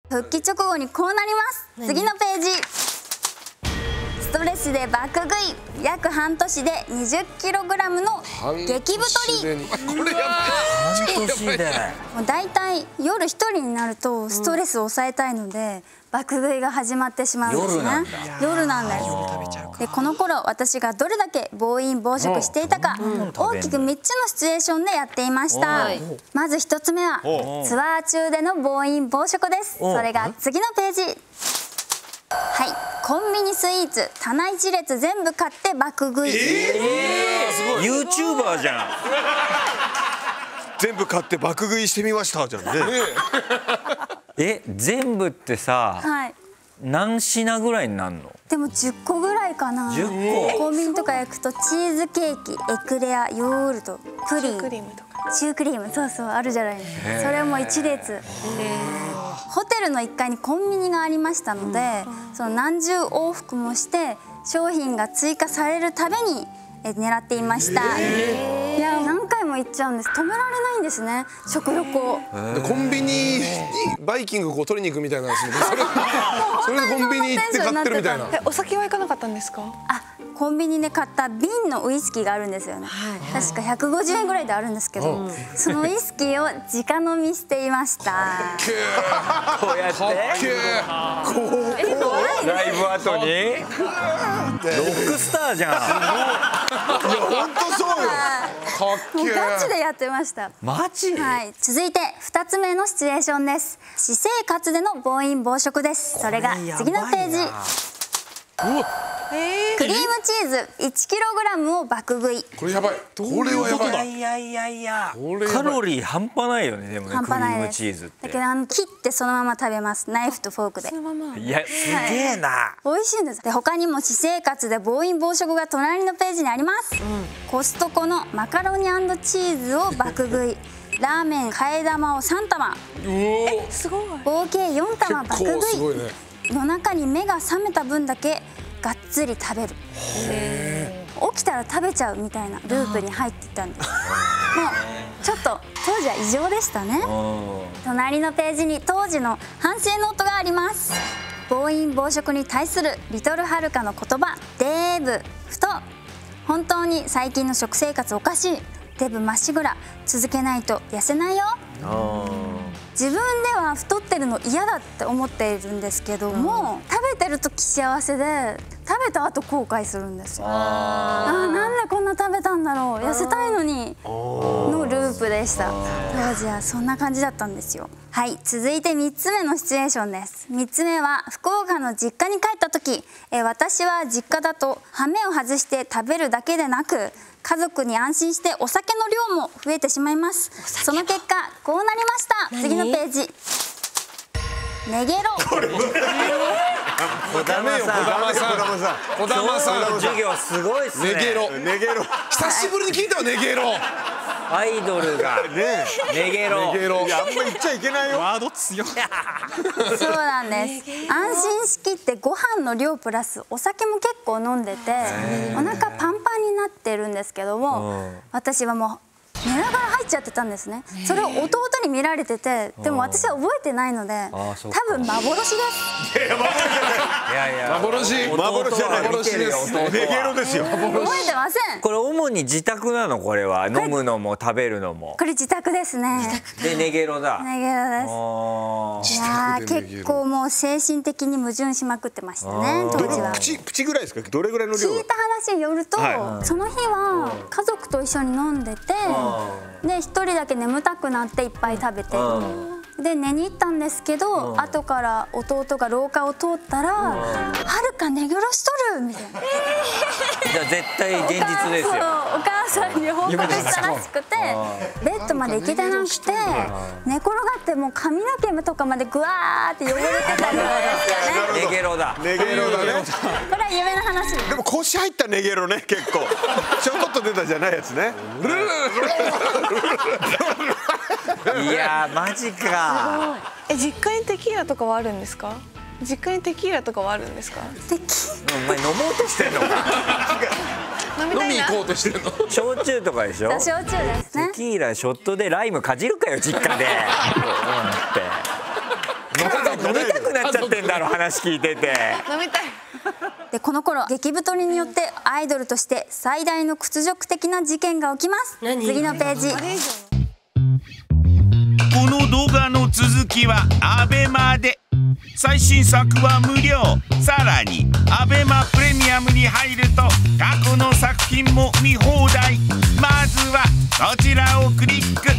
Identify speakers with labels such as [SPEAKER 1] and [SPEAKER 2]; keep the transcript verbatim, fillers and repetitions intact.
[SPEAKER 1] 復帰直後にこうなります。次のページ。ストレスで爆食い、約半年でにじゅっキログラムの激太り。
[SPEAKER 2] これやばい。
[SPEAKER 3] 半年で。
[SPEAKER 1] もうだいたい夜一人になるとストレスを抑えたいので、爆食いが始まってしまうんですね。夜なんです。でこの頃私がどれだけ暴飲暴食していたか、大きくみっつのシチュエーションでやっていました。まずひとつめはツアー中での暴飲暴食です。それが次のページ。はい、コンビニスイーツ棚一列全部買って爆食い。
[SPEAKER 3] えー、すごい。ユーチューバーじゃん。
[SPEAKER 2] 全部買って爆食いしてみましたじゃんね。
[SPEAKER 3] え、全部ってさ、
[SPEAKER 1] はい、
[SPEAKER 3] 何品ぐらいになるの？
[SPEAKER 1] でもじゅっこぐらいかな。
[SPEAKER 3] じゅっこ。
[SPEAKER 1] コンビニとか行くとチーズケーキ、エクレア、ヨーグルト、プリン、シュークリームとか、シュークリーム、そうそうあるじゃないですか。それも一列。ホテルのいっかいにコンビニがありましたので、その何十往復もして商品が追加されるたびに狙っていました。いや何回も行っちゃうんです。止められないんですね、食欲を。
[SPEAKER 2] コンビニにバイキングこう取りに行くみたいなんですね。それそれでコンビニ行って買ってるみたいな。
[SPEAKER 4] お酒は行かなかったんですか？
[SPEAKER 1] あ、コンビニで買った瓶のウイスキーがあるんですよね。確かひゃくごじゅうえんぐらいであるんですけど、そのウイスキーを直飲みしていました。
[SPEAKER 3] こうやって。ライブ後に。ロックスターじゃん。
[SPEAKER 2] いや本当そうよ。かっけえ。
[SPEAKER 1] もうガチでやってました。
[SPEAKER 3] マジ？
[SPEAKER 1] はい。続いてふたつめのシチュエーションです。私生活での暴飲暴食です。それが次のページ。クリームチーズいちキログラムを爆食い。
[SPEAKER 2] これやばい。これはやばい。
[SPEAKER 3] いやいやいや。カロリー半端ないよねでもね、クリームチーズって。
[SPEAKER 1] だけどあの切ってそのまま食べます。ナイフとフォークで。
[SPEAKER 3] いやすげえな。
[SPEAKER 1] 美味しいんです。で他にも私生活で暴飲暴食が隣のページにあります。コストコのマカロニ&チーズを爆食い。ラーメン替え玉をさんたま。
[SPEAKER 4] え、すごい。
[SPEAKER 1] 合計よんたま爆食い。夜中に目が覚めた分だけがっつり食べる。起きたら食べちゃうみたいなループに入っていったんです。もうちょっと当時は異常でしたね。隣のページに当時の反省ノートがあります。暴飲暴食に対するリトルはるかの言葉。デブ太。本当に最近の食生活おかしい。デブまっしぐら。続けないと痩せないよ。自分では太ってるの嫌だって思っているんですけども、食べてる時幸せで食べた後後悔するんですよ。ああ、なんでこんな食べたんだろう、痩せたいのにのループでした。当時はそんな感じだったんですよ。はい、続いてみっつめのシチュエーションです。みっつめは福岡の実家に帰った時、え私は実家だと羽目を外して食べるだけでなく、家族に安心してお酒の量も増えてしまいます。その結果こうなりました。次のページ。ネゲロ。
[SPEAKER 3] 小玉さん、
[SPEAKER 2] 小玉さん、
[SPEAKER 3] 授業すごいっすね。
[SPEAKER 2] ネゲロ、ネゲロ。久しぶりに聞いたよネゲロ。
[SPEAKER 3] アイドルがネゲロ。
[SPEAKER 2] ネゲロ。
[SPEAKER 5] いやあんまり言っちゃいけないよ。
[SPEAKER 6] ワード強い。
[SPEAKER 1] そうなんです。安心しきってご飯の量プラスお酒も結構飲んでて、お腹パンパンになってるんですけども、私はもう寝ながら入っちゃってたんですね。それを弟に見られてて、でも私は覚えてないので多分幻です。
[SPEAKER 3] いやいや
[SPEAKER 2] 幻
[SPEAKER 5] 幻じゃない、
[SPEAKER 3] 幻です。
[SPEAKER 5] ネゲロですよ。
[SPEAKER 1] 覚えてません。
[SPEAKER 3] これ主に自宅なの？これは飲むのも食べるのも。
[SPEAKER 1] これ自宅ですね。
[SPEAKER 3] でネゲロだ。
[SPEAKER 1] ネゲロです。いやー結構もう精神的に矛盾しまくってましたね当時は。
[SPEAKER 5] プチプチぐらいですか？どれぐらいの量？
[SPEAKER 1] 聞いた話によると、その日は家族と一緒に飲んでて、で一人だけ眠たくなっていっぱい食べて、で寝に行ったんですけど、後から弟が廊下を通ったら「はるか寝殺しとる!」みたいな。
[SPEAKER 3] じゃあ絶対現実ですよ。
[SPEAKER 1] お母さんに報告したらしくて、ベッドまで行けてなくて寝転がってもう髪の毛とかまでぐわーって汚れてたぐらいですかね。
[SPEAKER 3] ネゲロだ。
[SPEAKER 5] ネゲロだね。
[SPEAKER 1] これは夢の話です。
[SPEAKER 5] でも腰入ったネゲロね、結構ちょこっと出たじゃないやつね。
[SPEAKER 3] いやーマジか。
[SPEAKER 4] え、実家にテキーラとかはあるんですか？実家にテキーラとかはあるんですか？
[SPEAKER 1] テキ
[SPEAKER 3] お前飲もうとしてんのか。
[SPEAKER 2] 飲み行こうとしてんの。
[SPEAKER 3] 焼酎とかでしょ。
[SPEAKER 1] 焼酎ですね。
[SPEAKER 3] テキーラショットでライムかじるかよ実家で。
[SPEAKER 2] 飲
[SPEAKER 3] 飲みたくなっちゃってんだろ話聞いてて。
[SPEAKER 4] 飲みたい。
[SPEAKER 1] でこの頃激太りによってアイドルとして最大の屈辱的な事件が起きます。次のページ。
[SPEAKER 6] この動画の続きはアベマで、最新作は無料。さらにアベマプレミアムに入ると過去の作品も見放題。まずはこちらをクリック。